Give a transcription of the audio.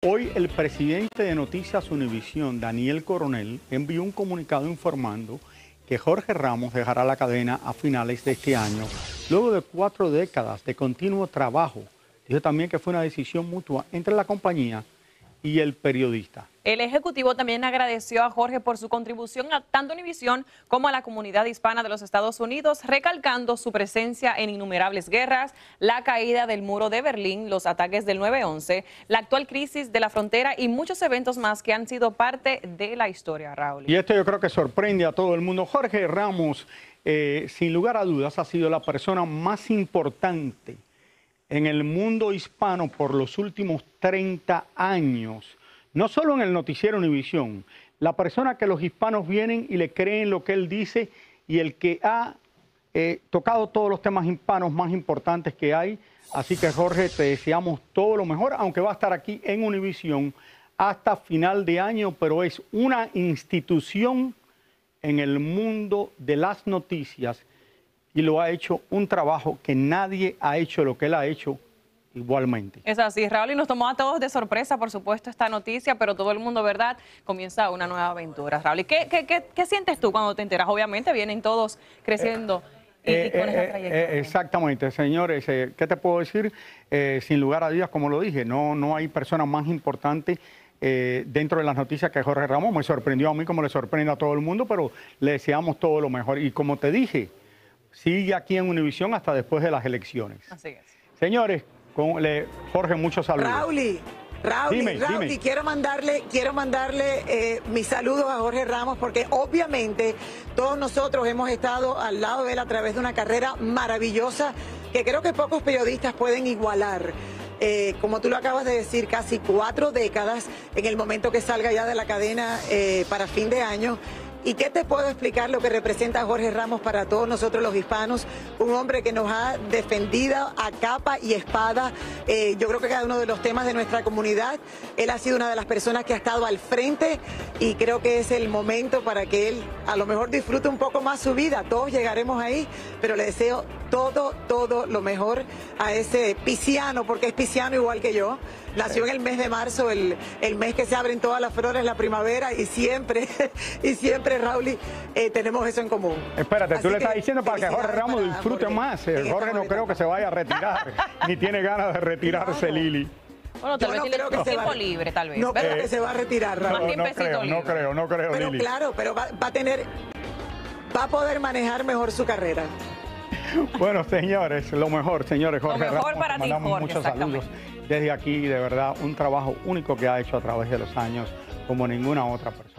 Hoy el presidente de Noticias Univisión, Daniel Coronel, envió un comunicado informando que Jorge Ramos dejará la cadena a finales de este año, luego de 4 décadas de continuo trabajo. Dijo también que fue una decisión mutua entre la compañía y el periodista. El ejecutivo también agradeció a Jorge por su contribución a tanto Univisión como a la comunidad hispana de los Estados Unidos, recalcando su presencia en innumerables guerras, la caída del muro de Berlín, los ataques del 9/11, la actual crisis de la frontera y muchos eventos más que han sido parte de la historia, Raúl. Y esto yo creo que sorprende a todo el mundo. Jorge Ramos, sin lugar a dudas, ha sido la persona más importante en el mundo hispano por los últimos 30 años. No solo en el noticiero Univisión, la persona que los hispanos vienen y le creen lo que él dice y el que ha tocado todos los temas hispanos más importantes que hay. Así que Jorge, te deseamos todo lo mejor, aunque va a estar aquí en Univisión hasta final de año, pero es una institución en el mundo de las noticias y lo ha hecho un trabajo que nadie ha hecho lo que él ha hecho igualmente. Es así, Raúl, y nos tomó a todos de sorpresa, por supuesto, esta noticia, pero todo el mundo, ¿verdad?, comienza una nueva aventura. Raúl, ¿y qué sientes tú cuando te enteras? Obviamente vienen todos creciendo y con esa trayectoria. Exactamente, señores, ¿qué te puedo decir? Sin lugar a dudas, como lo dije, no hay persona más importante dentro de las noticias que Jorge Ramos. Me sorprendió a mí como le sorprende a todo el mundo, pero le deseamos todo lo mejor. Y como te dije, sigue aquí en Univisión hasta después de las elecciones. Así es. Señores, Jorge, muchos saludos. Raúl, Dime. quiero mandarle mis saludos a Jorge Ramos porque obviamente todos nosotros hemos estado al lado de él a través de una carrera maravillosa que creo que pocos periodistas pueden igualar. Como tú lo acabas de decir, casi 4 décadas en el momento que salga ya de la cadena para fin de año. ¿Y qué te puedo explicar lo que representa Jorge Ramos para todos nosotros los hispanos? Un hombre que nos ha defendido a capa y espada. Yo creo que cada uno de los temas de nuestra comunidad, él ha sido una de las personas que ha estado al frente y creo que es el momento para que él a lo mejor disfrute un poco más su vida. Todos llegaremos ahí, pero le deseo todo lo mejor a ese pisciano, porque es pisciano igual que yo. Nació en el mes de marzo, el mes que se abren todas las flores, la primavera, y siempre, Raúl, tenemos eso en común. Espérate, Así tú le estás diciendo para que Jorge Ramos disfrute Jorge, más. Jorge no creo que se vaya a retirar, ni tiene ganas de retirarse, No. Lili. Bueno, tal vez tiene tiempo libre, tal vez. No creo que se va a retirar, Raúl. No creo, Pero Lili. claro, pero va a poder manejar mejor su carrera. Bueno, señores, lo mejor, señores. Jorge Lo mejor Ramos, para ti, mandamos Jorge, muchos saludos desde aquí. De verdad, un trabajo único que ha hecho a través de los años como ninguna otra persona.